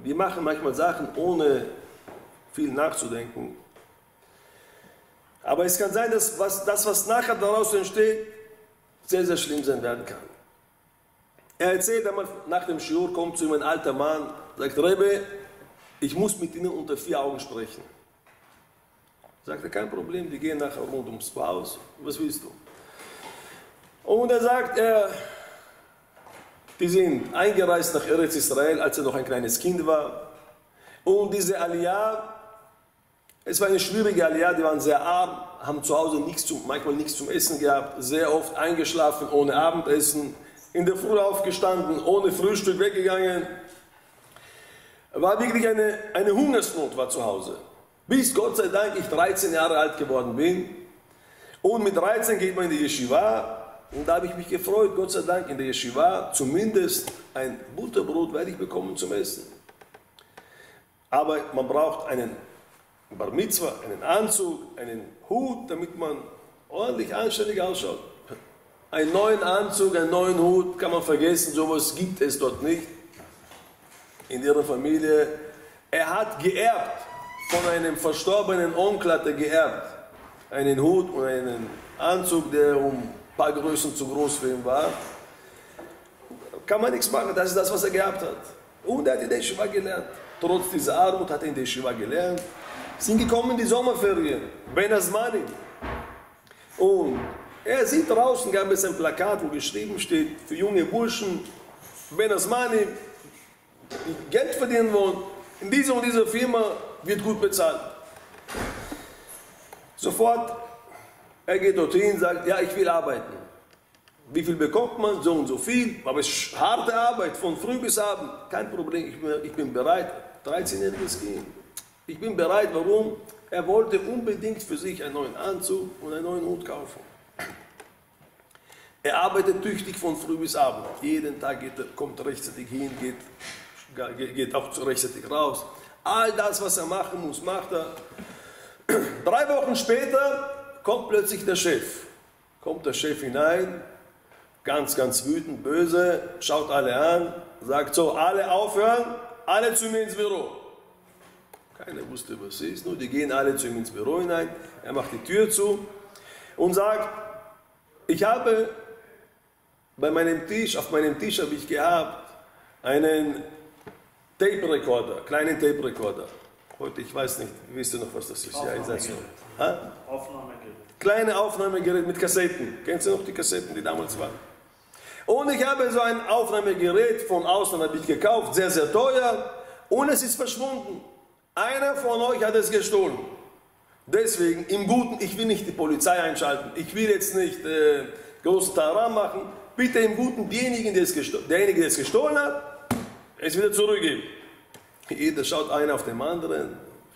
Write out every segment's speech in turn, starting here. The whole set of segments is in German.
Wir machen manchmal Sachen, ohne viel nachzudenken. Aber es kann sein, dass was nachher daraus entsteht, sehr, sehr schlimm sein werden kann. Er erzählt einmal, nach dem Shiur kommt zu ihm ein alter Mann, sagt, Rebbe, ich muss mit Ihnen unter 4 Augen sprechen. Sagt er, kein Problem, die gehen nachher rund ums Haus, was willst du? Und er sagt, die sind eingereist nach Eretz Israel, als er noch ein kleines Kind war. Und diese Aliyah, es war eine schwierige Aliyah, die waren sehr arm, haben zu Hause manchmal nichts zum Essen gehabt, sehr oft eingeschlafen ohne Abendessen, in der Früh aufgestanden, ohne Frühstück weggegangen. War wirklich eine Hungersnot war zu Hause. Bis Gott sei Dank ich 13 Jahre alt geworden bin. Und mit 13 geht man in die Yeshiva. Und da habe ich mich gefreut, Gott sei Dank in der Yeshiva, zumindest ein Butterbrot werde ich bekommen zum Essen. Aber man braucht einen Bar Mitzvah, einen Anzug, einen Hut, damit man ordentlich anständig ausschaut. Einen neuen Anzug, einen neuen Hut, kann man vergessen, sowas gibt es dort nicht. In ihrer Familie. Er hat geerbt, von einem verstorbenen Onkel hat er geerbt. Einen Hut und einen Anzug, der ein paar Größen zu groß für ihn war. Kann man nichts machen, das ist das, was er gehabt hat. Und er hat in der Yeshiva gelernt. Trotz dieser Armut hat er in der Yeshiva gelernt. Sind gekommen in die Sommerferien, Ben Azmani. Und er sieht draußen, gab es ein Plakat, wo geschrieben steht, für junge Burschen, Ben Azmani, die Geld verdienen wollen, in dieser und dieser Firma wird gut bezahlt. Sofort, er geht dorthin, sagt, ja, ich will arbeiten. Wie viel bekommt man? So und so viel. Aber es ist harte Arbeit, von früh bis abend. Kein Problem, ich bin bereit. 13-jähriges Kind. Ich bin bereit, warum? Er wollte unbedingt für sich einen neuen Anzug und einen neuen Hut kaufen. Er arbeitet tüchtig von früh bis abend. Jeden Tag kommt rechtzeitig hin, geht auch rechtzeitig raus. All das, was er machen muss, macht er. 3 Wochen später kommt plötzlich der Chef. Kommt der Chef hinein, ganz, ganz wütend, böse, schaut alle an, sagt so, alle aufhören, alle zu mir ins Büro. Keiner wusste, was es ist, nur die gehen alle zu ihm ins Büro hinein. Er macht die Tür zu und sagt, ich habe auf meinem Tisch habe ich gehabt einen Tape-Recorder, kleinen Tape-Recorder. Heute, ich weiß nicht, wisst ihr noch, was das ist? Aufnahmegerät. Ja, Aufnahmegerät. Kleine Aufnahmegerät mit Kassetten. Kennst du noch die Kassetten, die damals waren? Und ich habe so ein Aufnahmegerät von außen habe ich gekauft, sehr, sehr teuer. Und es ist verschwunden. Einer von euch hat es gestohlen. Deswegen, im Guten, ich will nicht die Polizei einschalten. Ich will jetzt nicht großen Taram machen. Bitte im Guten, derjenige, der es gestohlen hat, es wieder zurückgeben. Jeder schaut einer auf den anderen.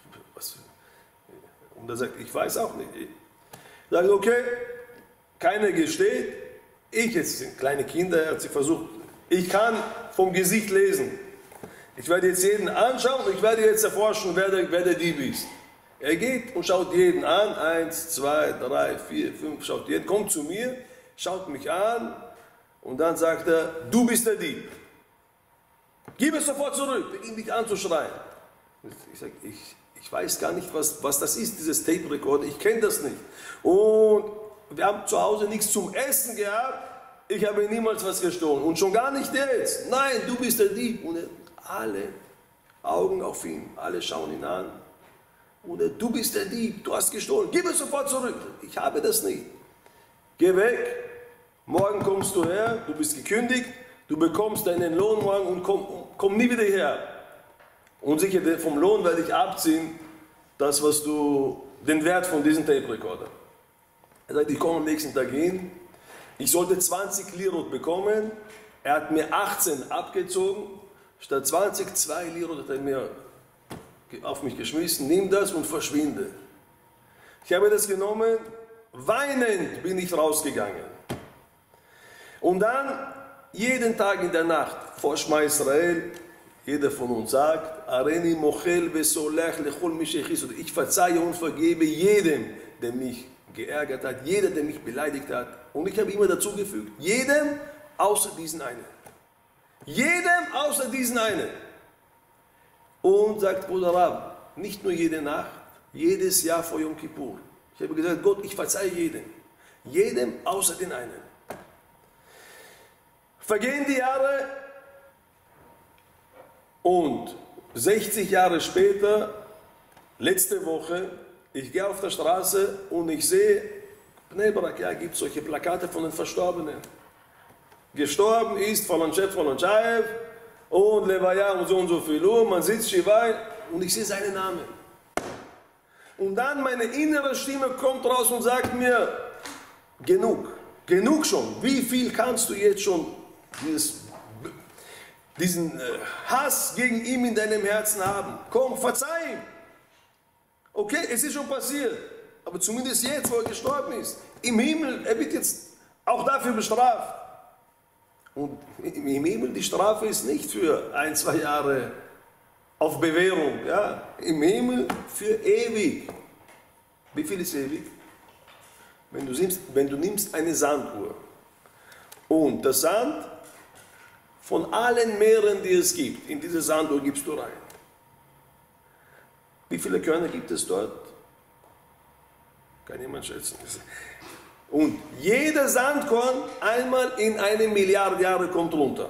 Und er sagt, ich weiß auch nicht. Sagt, okay, keiner gesteht. Ich, jetzt sind kleine Kinder, er hat sich versucht, ich kann vom Gesicht lesen. Ich werde jetzt jeden anschauen und ich werde jetzt erforschen, wer der Dieb ist. Er geht und schaut jeden an, 1, 2, 3, 4, 5, schaut jeden, kommt zu mir, schaut mich an und dann sagt er, du bist der Dieb. Gib es sofort zurück, beginnt mich anzuschreien. Ich sage, ich weiß gar nicht, was das ist, dieses Tape-Recorder, ich kenne das nicht. Und wir haben zu Hause nichts zum Essen gehabt, ich habe niemals was gestohlen und schon gar nicht jetzt. Nein, du bist der Dieb. Und alle Augen auf ihn, alle schauen ihn an. Und du bist der Dieb, du hast gestohlen, gib es sofort zurück. Ich habe das nicht. Geh weg, morgen kommst du her, du bist gekündigt, du bekommst deinen Lohn morgen und komm nie wieder her. Und sicher vom Lohn werde ich abziehen, den Wert von diesem Tape-Recorder. Er sagt, ich komme am nächsten Tag hin, ich sollte 20 Lirot bekommen, er hat mir 18 abgezogen, statt 20, 2 Lirot hat er mir auf mich geschmissen, nimm das und verschwinde. Ich habe das genommen, weinend bin ich rausgegangen. Und dann, jeden Tag in der Nacht, vor Shema Israel, jeder von uns sagt, Areni mochel vesolech lechol mishechis, ich verzeihe und vergebe jedem, der mich geärgert hat, jeder, der mich beleidigt hat. Und ich habe immer dazu gefügt, jedem außer diesen einen. Jedem außer diesen einen. und sagt, Bruder Rab, nicht nur jede Nacht, jedes Jahr vor Yom Kippur. Ich habe gesagt, Gott, ich verzeihe jedem außer den einen. Vergehen die Jahre und 60 Jahre später, letzte Woche, ich gehe auf der Straße und ich sehe, Bnei Brak, ja, gibt solche Plakate von den Verstorbenen. Gestorben ist Volonchayev und Levaya und so viel Uhr, man sitzt Shivai und ich sehe seinen Namen. Und dann meine innere Stimme kommt raus und sagt mir, genug schon, wie viel kannst du jetzt schon diesen Hass gegen ihn in deinem Herzen haben? Komm, verzeih ihm. Okay, es ist schon passiert, aber zumindest jetzt, wo er gestorben ist, im Himmel, er wird jetzt auch dafür bestraft. Und im Himmel, die Strafe ist nicht für 1, 2 Jahre auf Bewährung, ja? Im Himmel für ewig. Wie viel ist ewig? Wenn du nimmst eine Sanduhr und das Sand von allen Meeren, die es gibt, in diese Sanduhr gibst du rein. Wie viele Körner gibt es dort? Kann jemand schätzen. Und jeder Sandkorn einmal in 1 Milliarde Jahre kommt runter.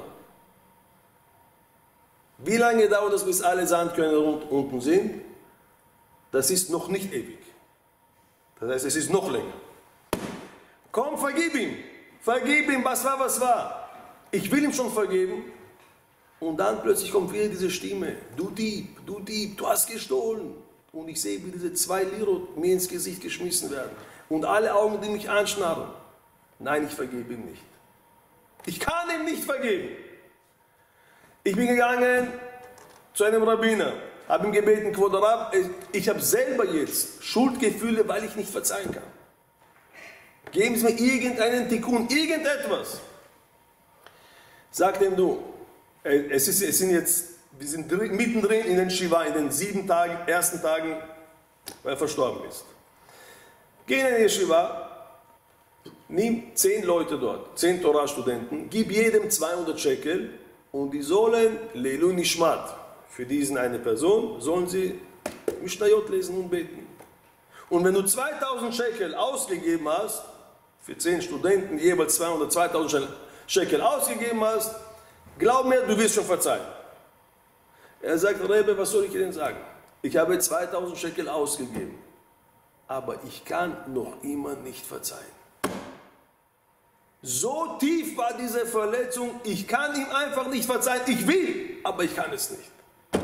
Wie lange dauert es, bis alle Sandkörner unten sind? Das ist noch nicht ewig. Das heißt, es ist noch länger. Komm, vergib ihm, was war. Ich will ihm schon vergeben. Und dann plötzlich kommt wieder diese Stimme, du Dieb, du hast gestohlen. Und ich sehe, wie diese 2 Lirot mir ins Gesicht geschmissen werden. Und alle Augen, die mich anschnarren. Nein, ich vergebe ihm nicht. Ich kann ihm nicht vergeben. Ich bin gegangen zu einem Rabbiner, habe ihm gebeten, Kvod Rab, ich habe selber jetzt Schuldgefühle, weil ich nicht verzeihen kann. Geben Sie mir irgendeinen Tikkun, irgendetwas. Sagt ihm, du, wir sind mittendrin in den Shiva, in den 7 Tagen, ersten Tagen, weil er verstorben ist. Geh in die Shiva, nimm 10 Leute dort, 10 Torah-Studenten, gib jedem 200 Shekel und die sollen Leilu Nishmat, für diesen eine Person, sollen sie Mishnayot lesen und beten. Und wenn du 2000 Shekel ausgegeben hast, für 10 Studenten jeweils 2000 Shekel ausgegeben hast, glaub mir, du wirst schon verzeihen. Er sagt, Rebbe, was soll ich Ihnen sagen? Ich habe 2000 Shekel ausgegeben, aber ich kann noch immer nicht verzeihen. So tief war diese Verletzung, ich kann ihm einfach nicht verzeihen. Ich will, aber ich kann es nicht.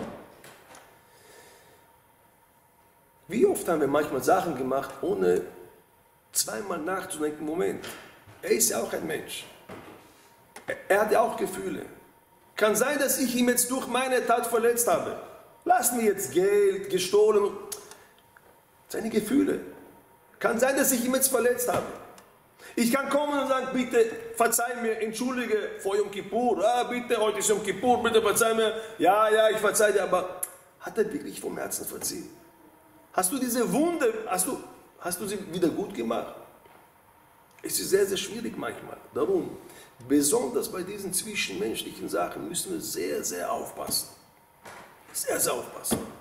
Wie oft haben wir manchmal Sachen gemacht, ohne zweimal nachzudenken, Moment, er ist ja auch ein Mensch. Er hat ja auch Gefühle. Kann sein, dass ich ihn jetzt durch meine Tat verletzt habe. Lass mir jetzt Geld, gestohlen. Seine Gefühle. Kann sein, dass ich ihn jetzt verletzt habe. Ich kann kommen und sagen, bitte verzeih mir, entschuldige vor Yom Kippur. Ah, bitte, heute ist Yom Kippur, bitte verzeih mir. Ja, ich verzeih dir, aber hat er wirklich vom Herzen verziehen? Hast du diese Wunde, hast du sie wieder gut gemacht? Es ist sehr, sehr schwierig manchmal. Darum, besonders bei diesen zwischenmenschlichen Sachen müssen wir sehr, sehr aufpassen. Sehr, sehr aufpassen.